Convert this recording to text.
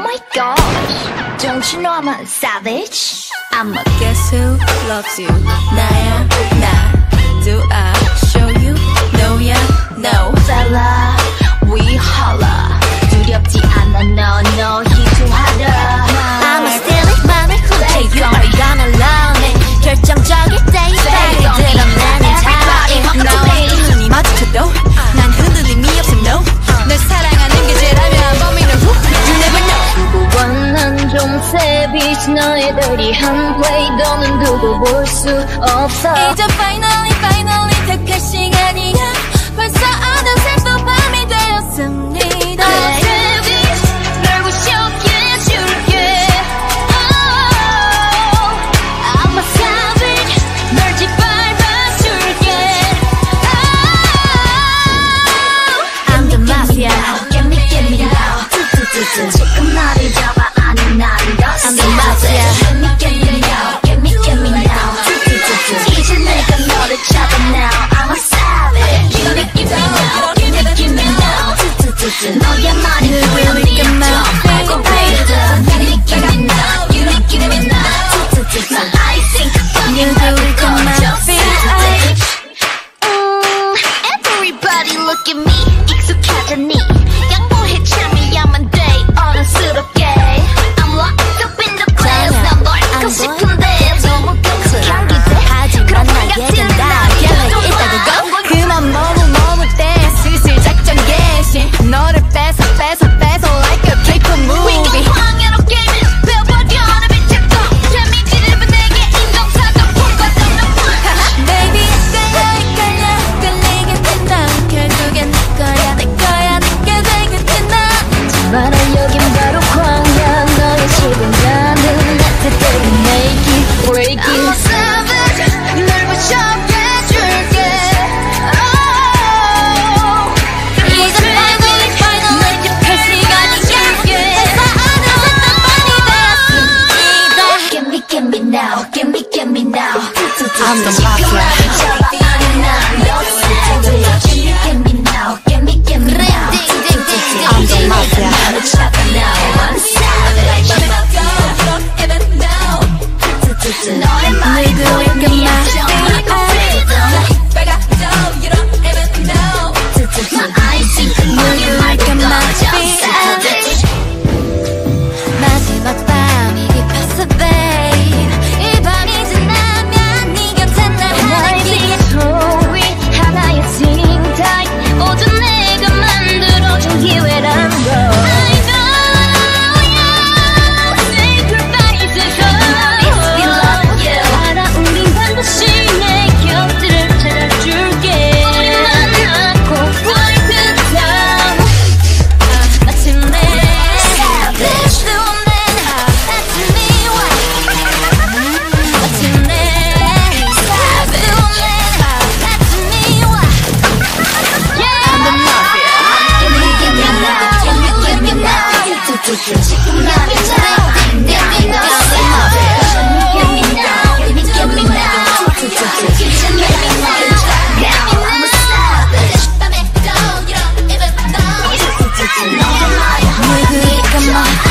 my gosh, don't you know I'm a savage? I'm a guess who loves you? 나야 나. Do I show you? No, yeah, no. Fella, we holla. 두렵지 않아, no, 희주하라. I'm a silly 맘을 쿨해. You are gonna love me. 결정적일 때 이 발이 드러나는 타임. 나와 눈이 마주쳐도 난 흔들림이 없어, no. 널 사랑하는 게 죄라면 범인은 who? You never know. 두고 원한 좀 savage 너희들이 한 play 너는 두고 볼 수 없어. 이제 finally 택할 시간이야. 벌써 어느새 또 밤이 되었습니다. savage 널 부셔게 해줄게. Oh, I'm a savage 널 짓밟아줄게. Oh, I'm the Mafia. Get me now. 지금 나를 잡아 아니 나를 렸어. I'm the Mafia. Get me now. 이제 내가 너를 잡아 now. I'm a savage. Give me now. Give me now. 너의 말이 보여 네 앞쪽 말고 breathe. Give me now. Give me now. 나 I think You do it to my feet. Everybody look at me. 익숙하잖니. 양보해 참이야만 돼 어른스럽게. I'm locked up in the class. 난 널 잊고 싶은데 너무 경직한 기대. 하지만 나에겐 다 계획 있다고. 그만 머뭇대 슬슬 작전 개시. 너를 뺏어 like a K-pop movie. 황야롭게 배워버려 내 빛의 꽃. 재미지를 본 내게 인정사정 폭발하는 Baby 끌리게 된다. 결국엔 내 거야 내게 되게 된다. 말아 여긴 바로 광야 너의 집은 나는 나한테 make it break it. I'm a savage 널 부셔게 해줄게. Oh, 이제 finally 택할 시간이 줄게. 벌써 어느새 또 밤이 되었습니다. Give me now. Give me now. I'm the Mafia. Give me now. Give me now. I'm the Mafia. I'm savage. 너의 말이 보여 네 앞쪽 말고 freedom. 나 I think 너의 말고 너죠 savage. 마지막 밤이 깊었어 babe. 이 밤이 지나면 네 곁에 날 하늘길. 소리 하나의 sing tight. 모두 내가 만들어준 기회란 걸. I know you sacrifice we love you. 알아 우린 반드시 내 곁을 찾아줄게. 우리 만나고 fight it down. 마침내 savage. That's me why. 마침내 savage. That's me why. I'm the Mafia. Give me now. Give me now. 지금 나를 잡아. Give me now. Give me now. Give me now. 이제 내가 너를 잡아 now. I'm a savage. 너의 말이 누구일까 뭐.